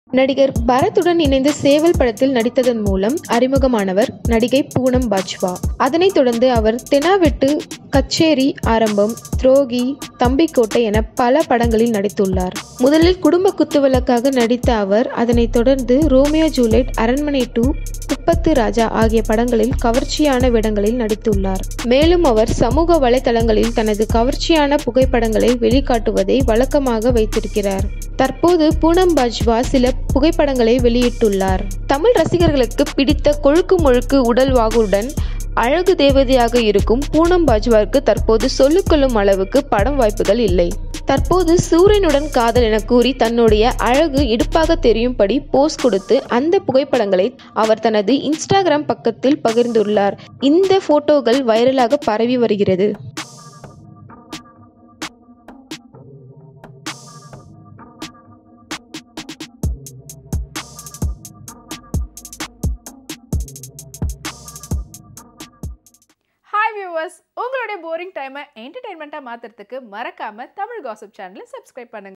நடிகர் பரத்துடன் இணைந்து சேவல் படத்தில் நடித்ததன் மூலம் அறிமுகமானவர் நடிகை பூனம் பாஜ்வா. அதனைத் தொடர்ந்து அவர் தெனாவெட்டு, கச்சேரி ஆரம்பம், துரோகி, தம்பிக்கோட்டை என பல படங்களில் நடித்துள்ளார். முதலில் குடும்ப குத்துவிளக்காக நடித்த அவர் அதனைத் தொடர்ந்து ரோமியோ ஜூலியட், அரண்மனை 2, குப்பத்து ராஜா ஆகிய படங்களில் கவர்ச்சியான வேடங்களில் நடித்துள்ளார். மேலும் அவர் சமூக வலைதளங்களில் தனது கவர்ச்சியான புகைப்படங்களை வெளிக்காட்டுவதை வழக்கமாக வைத்திருக்கிறார். தற்போது பூனம் பாஜ்வா சில புகைப்படங்களை வெளியிட்டுள்ளார். தமிழ் ரசிகர்களுக்கு பிடித்த கொழுக்கு மொழுக்கு உடல் வாகுடன் அழகு தேவதையாக இருக்கும் பூனம் பாஜ்வாவுக்கு தற்போது சொல்லிக்கொள்ளும் அளவுக்கு படம் வாய்ப்புகள் இல்லை. தற்போது சூரியனுடன் காதல் என கூறி தன்னுடைய அழகு இடுப்பாக தெரியும்படி போஸ் கொடுத்து அந்த புகைப்படங்களை அவர் தனது இன்ஸ்டாகிராம் பக்கத்தில் பகிர்ந்துள்ளார். இந்த போட்டோகள் வைரலாக பரவி வருகிறது. ஹாய் வியூவர்ஸ், உங்களுடைய போரிங் டைமை என்டர்டைன்மெண்ட்டாக மாற்றுறதுக்கு மறக்காமல் தமிழ் காசிப் சேனலை சப்ஸ்கிரைப் பண்ணுங்கள்.